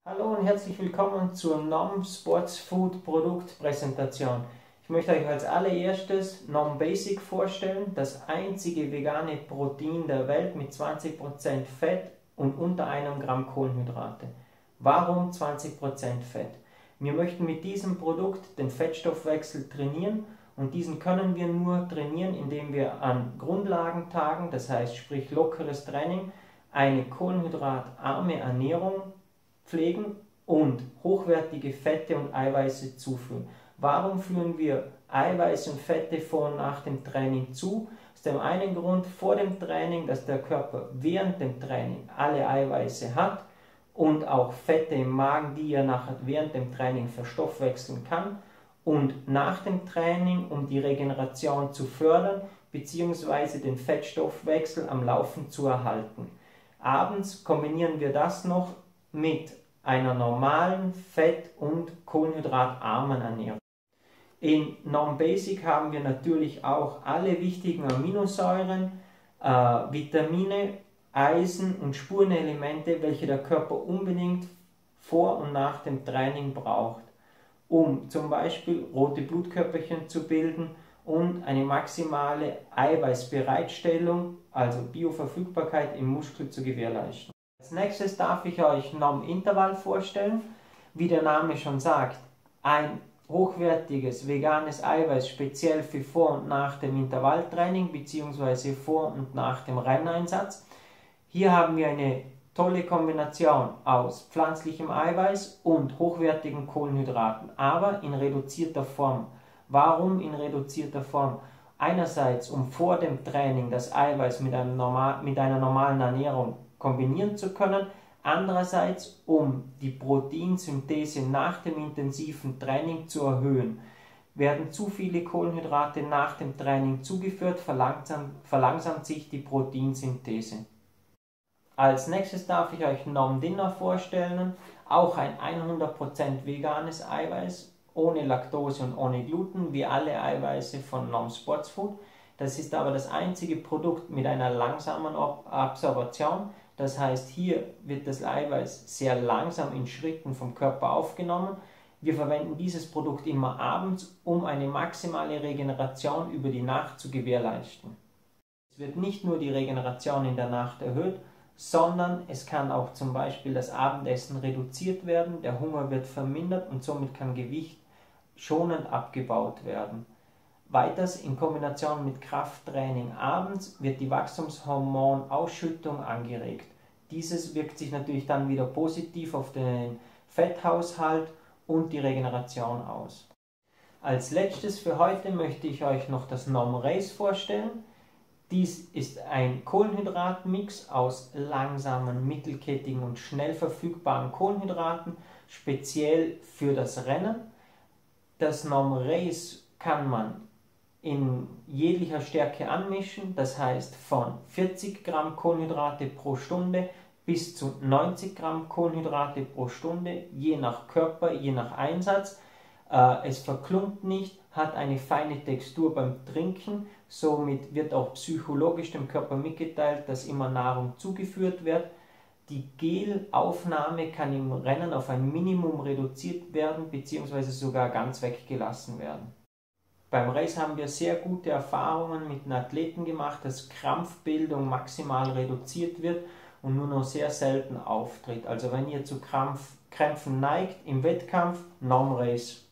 Hallo und herzlich willkommen zur NOM Sports Food Produktpräsentation. Ich möchte euch als allererstes NOM Basic vorstellen, das einzige vegane Protein der Welt mit 20% Fett und unter 1 Gramm Kohlenhydrate. Warum 20% Fett? Wir möchten mit diesem Produkt den Fettstoffwechsel trainieren und diesen können wir nur trainieren, indem wir an Grundlagentagen, das heißt sprich lockeres Training, eine kohlenhydratarme Ernährung pflegen und hochwertige Fette und Eiweiße zuführen. Warum führen wir Eiweiße und Fette vor und nach dem Training zu? Aus dem einen Grund vor dem Training, dass der Körper während dem Training alle Eiweiße hat und auch Fette im Magen, die er nachher während dem Training verstoffwechseln kann, und nach dem Training, um die Regeneration zu fördern bzw. den Fettstoffwechsel am Laufen zu erhalten. Abends kombinieren wir das noch mit einer normalen Fett- und kohlenhydratarmen Ernährung. In NOM Basic haben wir natürlich auch alle wichtigen Aminosäuren, Vitamine, Eisen und Spurenelemente, welche der Körper unbedingt vor und nach dem Training braucht, um zum Beispiel rote Blutkörperchen zu bilden und eine maximale Eiweißbereitstellung, also Bioverfügbarkeit im Muskel zu gewährleisten. Als nächstes darf ich euch NOM Intervall vorstellen. Wie der Name schon sagt, ein hochwertiges veganes Eiweiß speziell für vor und nach dem Intervalltraining bzw. vor und nach dem Renneinsatz. Hier haben wir eine tolle Kombination aus pflanzlichem Eiweiß und hochwertigen Kohlenhydraten, aber in reduzierter Form. Warum in reduzierter Form? Einerseits, um vor dem Training das Eiweiß mit einer normalen Ernährung kombinieren zu können, andererseits, um die Proteinsynthese nach dem intensiven Training zu erhöhen. Werden zu viele Kohlenhydrate nach dem Training zugeführt, verlangsamt sich die Proteinsynthese. Als nächstes darf ich euch NOM Dinner vorstellen, auch ein 100% veganes Eiweiß, ohne Laktose und ohne Gluten, wie alle Eiweiße von NOM Sports Food. Das ist aber das einzige Produkt mit einer langsamen Absorption. Das heißt, hier wird das Eiweiß sehr langsam in Schritten vom Körper aufgenommen. Wir verwenden dieses Produkt immer abends, um eine maximale Regeneration über die Nacht zu gewährleisten. Es wird nicht nur die Regeneration in der Nacht erhöht, sondern es kann auch zum Beispiel das Abendessen reduziert werden, der Hunger wird vermindert und somit kann Gewicht schonend abgebaut werden. Weiters in Kombination mit Krafttraining abends wird die Wachstumshormonausschüttung angeregt. Dieses wirkt sich natürlich dann wieder positiv auf den Fetthaushalt und die Regeneration aus. Als letztes für heute möchte ich euch noch das NOM Race vorstellen. Dies ist ein Kohlenhydratmix aus langsamen, mittelkettigen und schnell verfügbaren Kohlenhydraten, speziell für das Rennen. Das NOM Race kann man in jeglicher Stärke anmischen, das heißt von 40 Gramm Kohlenhydrate pro Stunde bis zu 90 Gramm Kohlenhydrate pro Stunde, je nach Körper, je nach Einsatz. Es verklumpt nicht, hat eine feine Textur beim Trinken, somit wird auch psychologisch dem Körper mitgeteilt, dass immer Nahrung zugeführt wird. Die Gelaufnahme kann im Rennen auf ein Minimum reduziert werden bzw. sogar ganz weggelassen werden. Beim Race haben wir sehr gute Erfahrungen mit den Athleten gemacht, dass Krampfbildung maximal reduziert wird und nur noch sehr selten auftritt. Also wenn ihr zu Krämpfen neigt im Wettkampf, NOM Race.